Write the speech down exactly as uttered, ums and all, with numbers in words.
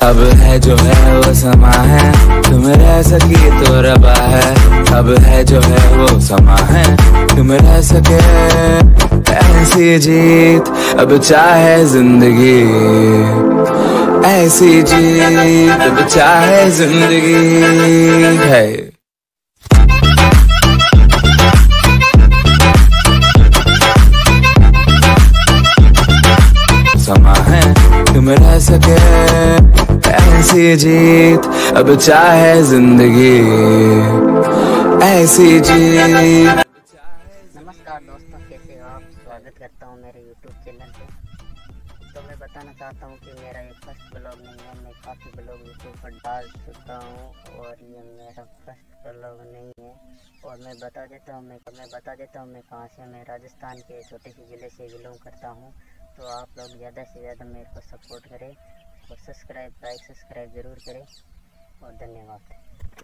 अब है जो है वो समा है, तुम रह सकी तो रबा है। अब है जो है वो समा है, तुम रह सके ऐसी जीत। अब चाहे जिंदगी ऐसी जीत, अब चाहे जिंदगी है। समा है तुम रह सके ऐसी जीत। अब चाहे जिंदगी ऐसी जीत। नमस्कार दोस्तों, कैसे हो आप? स्वागत करता हूं मेरे यूट्यूब चैनल पे। तो मैं बताना चाहता हूं कि मेरा ये फर्स्ट ब्लॉग नहीं है। मैं काफ़ी ब्लॉग यूट्यूब पर डाल चुका हूं और ये मेरा फर्स्ट ब्लॉग नहीं है। और मैं बता देता हूं मैं मैं बता देता हूं मैं कहाँ से। मैं राजस्थान के छोटे से ज़िले से बिलोंग करता हूं। तो आप लोग ज़्यादा से ज़्यादा मेरे को सपोर्ट करें और सब्सक्राइब लाइक सब्सक्राइब ज़रूर करें और धन्यवाद।